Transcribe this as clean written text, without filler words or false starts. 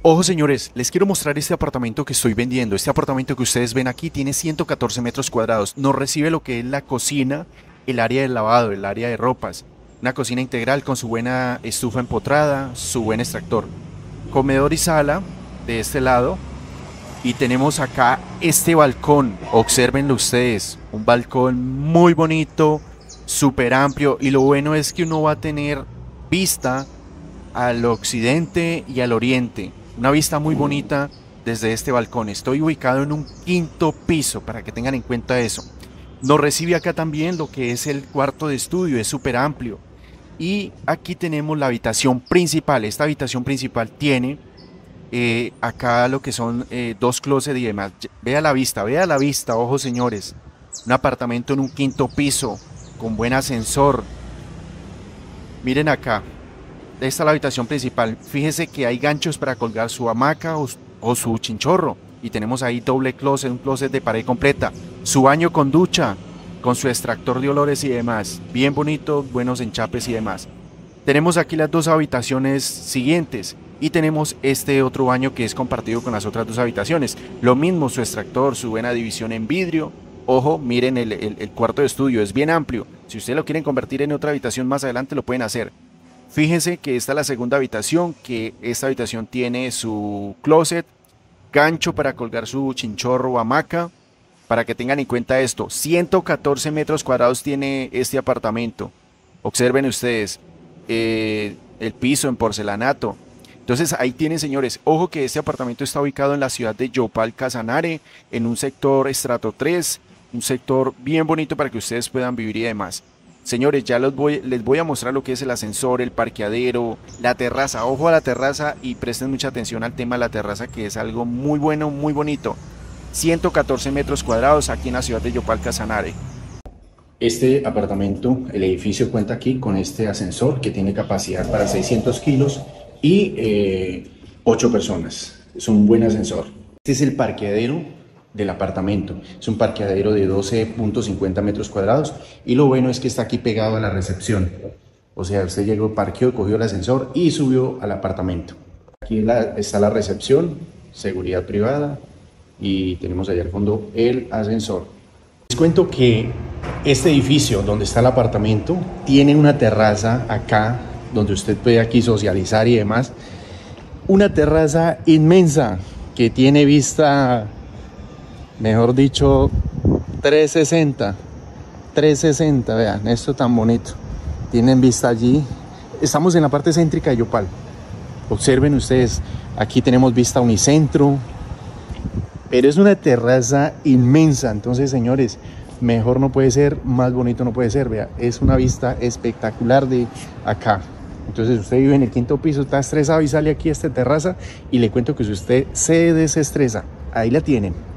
Ojo señores, les quiero mostrar este apartamento que estoy vendiendo. Este apartamento que ustedes ven aquí tiene 114 metros cuadrados. Nos recibe lo que es la cocina, el área de lavado, el área de ropas. Una cocina integral con su buena estufa empotrada, su buen extractor. Comedor y sala de este lado. Y tenemos acá este balcón. Obsérvenlo ustedes. Un balcón muy bonito, súper amplio. Y lo bueno es que uno va a tener vista al occidente y al oriente. Una vista muy bonita desde este balcón. Estoy ubicado en un quinto piso para que tengan en cuenta eso. Nos recibe acá también lo que es el cuarto de estudio, es súper amplio. Y aquí tenemos la habitación principal. Esta habitación principal tiene acá lo que son dos closets y demás. Vea la vista, ojo señores. Un apartamento en un quinto piso con buen ascensor. Miren acá. Esta es la habitación principal. Fíjese que hay ganchos para colgar su hamaca o su chinchorro. Y tenemos ahí doble closet, un closet de pared completa. Su baño con ducha, con su extractor de olores y demás. Bien bonito, buenos enchapes y demás. Tenemos aquí las dos habitaciones siguientes. Y tenemos este otro baño que es compartido con las otras dos habitaciones. Lo mismo, su extractor, su buena división en vidrio. Ojo, miren el cuarto de estudio, es bien amplio. Si ustedes lo quieren convertir en otra habitación más adelante, lo pueden hacer. Fíjense que esta es la segunda habitación, que esta habitación tiene su closet, gancho para colgar su chinchorro o hamaca. Para que tengan en cuenta esto, 114 metros cuadrados tiene este apartamento. Observen ustedes, el piso en porcelanato. Entonces ahí tienen señores, ojo que este apartamento está ubicado en la ciudad de Yopal, Casanare, en un sector estrato 3, un sector bien bonito para que ustedes puedan vivir y demás. Señores, ya les voy a mostrar lo que es el ascensor, el parqueadero, la terraza. Ojo a la terraza y presten mucha atención al tema de la terraza, que es algo muy bueno, muy bonito. 114 metros cuadrados aquí en la ciudad de Yopal, Casanare. Este apartamento, el edificio cuenta aquí con este ascensor que tiene capacidad para 600 kilos y 8 personas. Es un buen ascensor. Este es el parqueadero del apartamento. Es un parqueadero de 12.50 metros cuadrados y lo bueno es que está aquí pegado a la recepción. O sea, usted llegó, parqueó, cogió el ascensor y subió al apartamento. Aquí está la recepción, seguridad privada y tenemos allá al fondo el ascensor. Les cuento que este edificio donde está el apartamento tiene una terraza acá donde usted puede aquí socializar y demás. Una terraza inmensa que tiene vista, mejor dicho, 360, vean, esto tan bonito. Tienen vista allí. Estamos en la parte céntrica de Yopal. Observen ustedes, aquí tenemos vista a Unicentro, pero es una terraza inmensa. Entonces, señores, mejor no puede ser, más bonito no puede ser. Vea, es una vista espectacular de acá. Entonces usted vive en el quinto piso, está estresado y sale aquí a esta terraza y le cuento que si usted se desestresa, ahí la tienen.